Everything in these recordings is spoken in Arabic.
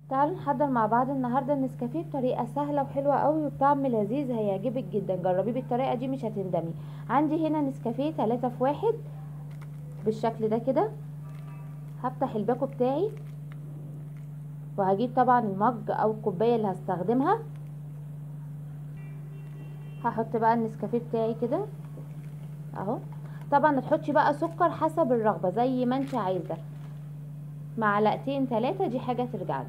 تعالوا نحضر مع بعض النهارده النسكافيه بطريقه سهله وحلوه قوي وبطعم لذيذ، هيعجبك جدا. جربيه بالطريقه دي مش هتندمي. عندي هنا نسكافيه 3 في 1 بالشكل ده كده. هفتح الباكو بتاعي وهجيب طبعا المج او الكوبايه اللي هستخدمها. هحط بقى النسكافيه بتاعي كده اهو. طبعا تحطي بقى سكر حسب الرغبه زي ما انت عايزه، معلقتين 3 دي حاجه ترجعلك.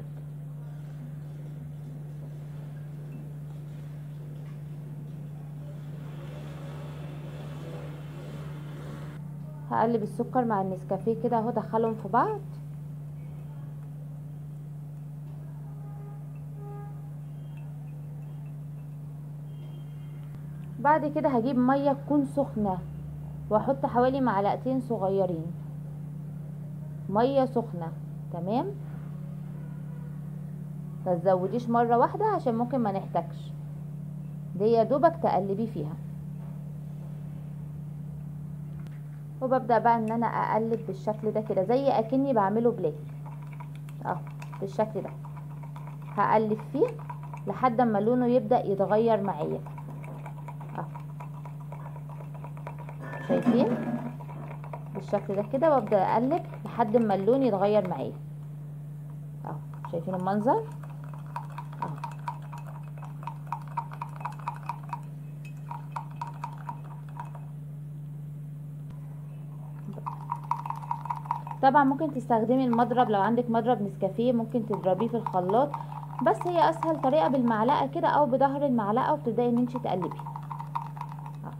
هقلب السكر مع النسكافيه كده اهو، ادخلهم في بعض. بعد كده هجيب ميه تكون سخنه واحط حوالي معلقتين صغيرين ميه سخنه. تمام، متزوديش مره واحده عشان ممكن ما نحتاجش، دي يا دوبك تقلبي فيها. وببدا بقى ان انا اقلب بالشكل ده كده زي اكني بعمله بلاك اهو بالشكل ده. هقلب فيه لحد ما لونه يبدا يتغير معايا اهو، شايفين بالشكل ده كده. وابدا اقلب لحد ما اللون يتغير معايا اهو، شايفين المنظر اهو. طبعا ممكن تستخدمي المضرب، لو عندك مضرب نسكافيه ممكن تضربيه في الخلاط، بس هي اسهل طريقه بالمعلقه كده او بظهر المعلقه، وبتبداي ان انت تقلبي اهو.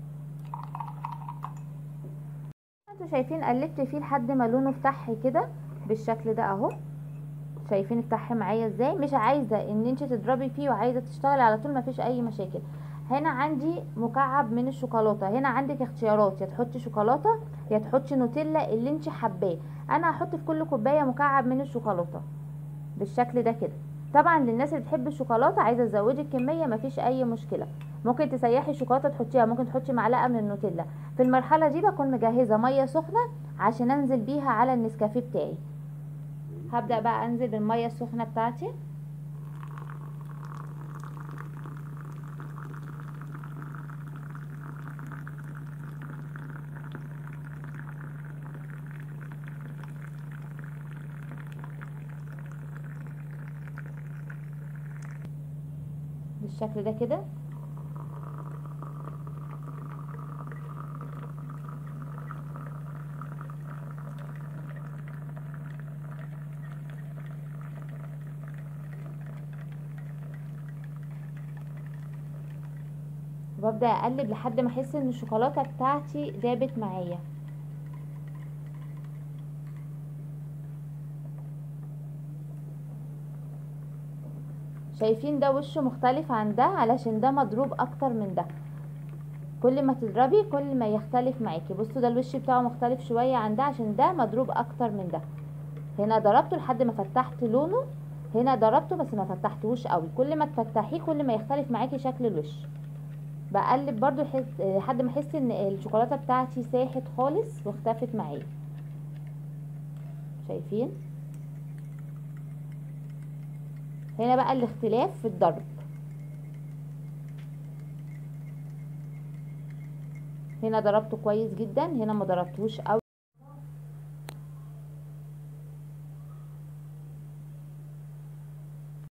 انتوا شايفين قلبت فيه لحد ما لونه فتح كده بالشكل ده اهو. شايفين فتح معايا ازاي؟ مش عايزه ان انت تضربي فيه وعايزه تشتغلي على طول، مفيش اي مشاكل. هنا عندي مكعب من الشوكولاته، هنا عندك اختيارات، يا تحطي شوكولاته يا تحطي نوتيلا اللي انت حباه. انا هحط في كل كوبايه مكعب من الشوكولاته بالشكل ده كده. طبعا للناس اللي بتحب الشوكولاته عايزه تزودي الكميه مفيش اي مشكله، ممكن تسيحي الشوكولاته تحطيها، ممكن تحطي معلقه من النوتيلا. في المرحله دي بكون مجهزه ميه سخنه عشان انزل بيها على النسكافيه بتاعي. هبدا بقى انزل بالميه السخنه بتاعتي بالشكل ده كده. وببدا اقلب لحد ما احس ان الشوكولاته بتاعتي دابت معايا. شايفين ده وشه مختلف عن ده علشان ده مضروب اكتر من ده. كل ما تضربي كل ما يختلف معاكي. بصوا ده الوش بتاعه مختلف شويه عن ده عشان ده مضروب اكتر من ده. هنا ضربته لحد ما فتحت لونه، هنا ضربته بس ما فتحتهوش قوي. كل ما تفتحيه كل ما يختلف معاكي شكل الوش. بقلب برضو لحد ما احس ان الشوكولاته بتاعتي ساحت خالص واختفت معايا. شايفين هنا بقى الاختلاف في الضرب. هنا ضربته كويس جدا، هنا ما ضربتهوش قوي.